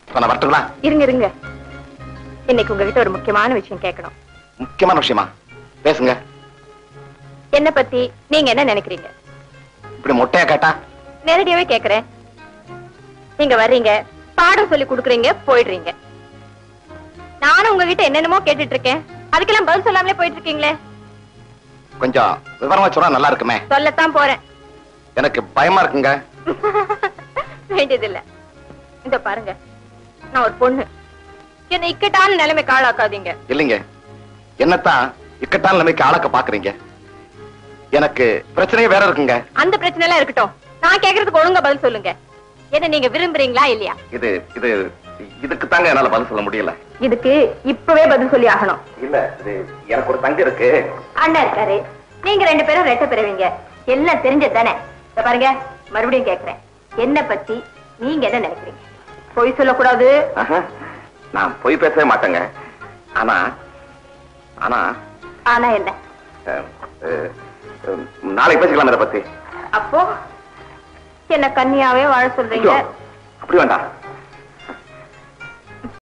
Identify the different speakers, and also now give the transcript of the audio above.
Speaker 1: நான் வரட்டுங்களா?
Speaker 2: இருங்க இருங்க, இன்னைக்கு உங்ககிட்ட ஒரு முக்கியமான விஷயம் கேட்கணும்.
Speaker 1: முக்கியமான விஷயமா? பேசுங்க.
Speaker 2: என்ன பத்தி நீங்க என்ன நினைக்கிறீங்க?
Speaker 1: இப்படி மொட்டையா கேட்டா?
Speaker 2: நேரடியாவே கேக்குறேன். நீங்க வர்றீங்க, பாடம் சொல்லி கொடுக்குறீங்க, போயிடுறீங்க. நானும் உங்ககிட்ட என்னென்னமோ கேட்டுட்டு இருக்கேன், அதுக்கெல்லாம் பதில் சொல்லாமலே போயிட்டு இருக்கீங்களே.
Speaker 1: கொஞ்சம் விவரமா சொன்னா நல்லா இருக்குமே.
Speaker 2: சொல்லத்தான் போறேன்.
Speaker 1: எனக்கு பயமா இருக்குங்க.
Speaker 2: வேண்டியதில்லை. இந்த பாருங்க, நான் ஒரு பொண்ணு. என்ன இக்கட்டான நிலைமைக்கு ஆளாக்காதீங்க.
Speaker 1: இல்லைங்க, என்னத்தான் இக்கட்டான நிலைமைக்கு ஆளாக்க பாக்குறீங்க? எனக்கு பிரச்சனையே வேற இருக்குங்க.
Speaker 2: அந்த பிரச்சனை எல்லாம் இருக்கட்டும், நான் கேக்குறதுக்கு ஒழுங்கா பதில் சொல்லுங்க. என்ன நீங்க விரும்புறீங்களா இல்லையா?
Speaker 1: இது இது இதுக்கு தாங்க என்னால பதில் சொல்ல முடியல.
Speaker 2: இதுக்கு இப்பவே பதில் சொல்லி ஆகணும்.
Speaker 1: இல்ல, இது எனக்கு ஒரு தங்கை இருக்கு.
Speaker 2: அண்ணா இருக்காரு, நீங்க 2 பேரும் ரெட்டை பெறுவீங்க. எல்லாம் தெரிஞ்சது தானே. பாருங்க, மறுபடியும் கேக்குறேன், என்ன பத்தி நீங்க என்ன நினைக்கிறீங்க? பொய் சொல்லக்கூடாது.
Speaker 1: நான் பொய் பேசவே மாட்டேங்க. ஆனா ஆனா
Speaker 2: ஆனா என்ன?
Speaker 1: நாளைக்கு பேசிக்கலாம் இதை பத்தி.
Speaker 2: அப்போ என்ன கன்னியாவே வாழ சொல்றீங்க?
Speaker 1: அப்படி வேண்டாம்.